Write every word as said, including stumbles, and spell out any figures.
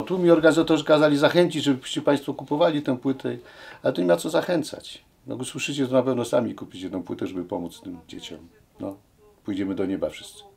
Tu mi organizatorzy kazali zachęcić, żebyście Państwo kupowali tę płytę, ale to nie ma co zachęcać. No, usłyszycie, to na pewno sami kupicie tę płytę, żeby pomóc tym dzieciom. No, pójdziemy do nieba wszyscy.